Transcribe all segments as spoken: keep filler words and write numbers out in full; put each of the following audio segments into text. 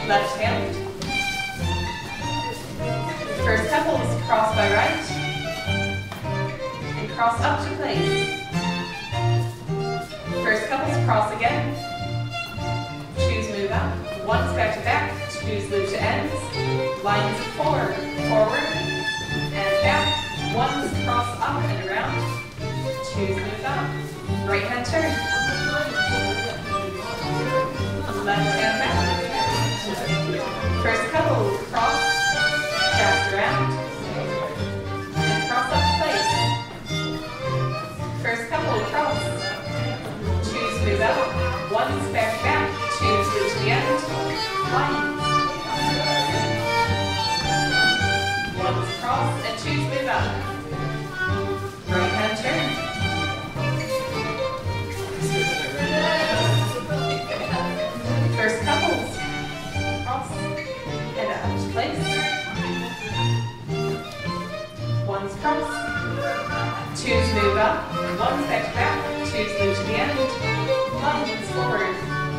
left hand. First couples, cross by right, and cross up to place. First couples, cross again, choose move up, once back to back, choose loop to ends, lines of four, forward, and back, once cross up and around, choose move up, right hand turn, left hand back, first couple, cross, cast around, and cross up to place, first couple, cross, choose move up, once back to back, choose loop to the end, lines, once cross, and choose move up, right hand turn, first couples, cross, and up to place, once cross, choose move up, once back to back, choose loop to the end, lines forward,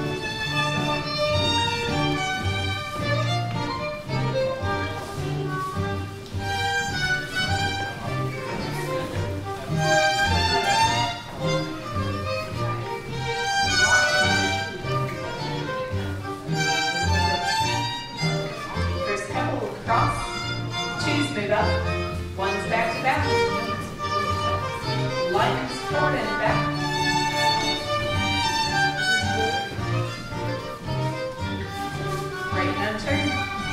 first couple, cross, choose move up, once back to back, lines forward and back, right hand turn,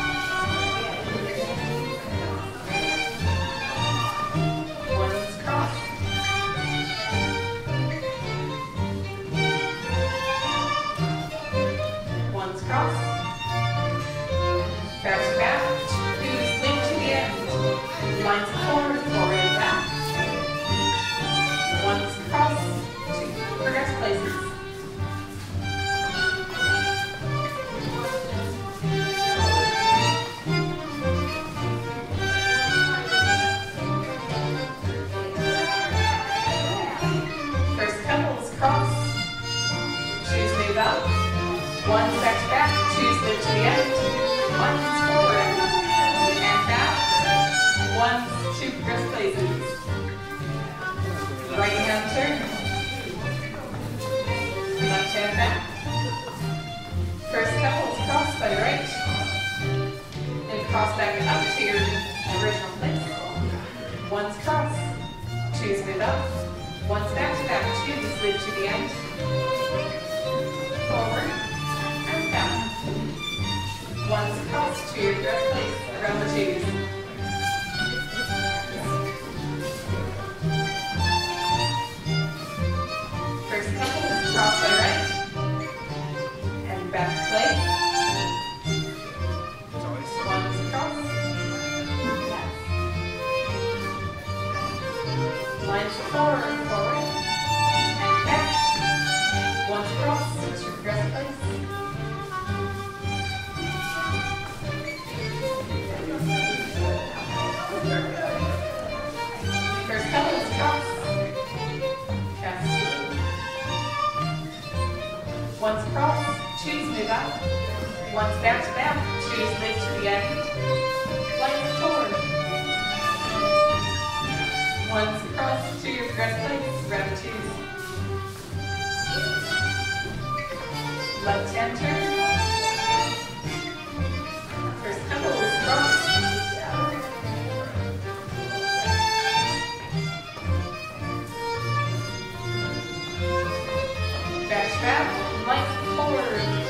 once cross, once cross, back to back, choose link to the end, lines forward, forward and back, once cross, to progress places. First couples, cross, choose move up, once back to back, choose loop to the end, once forward, and back, once to progress places. Right hand turn, left hand back, first couples, cross by the right, and cross back up to your original place, once cross, choose move up, once back to back, choose loop to the end, forward, and back, once cross to your progress place, around the choose. First couple is cross by right, and back to place. Once cross. Lines forward, forward, and back. Once cross, to progress place. First couple is cross. Cast. Once cross, choose move up. Once back to back, choose lift to the end. Lines forward. Once cross to your progress place, round two. Left hand turn. First couple is cross. Back to back, light forward.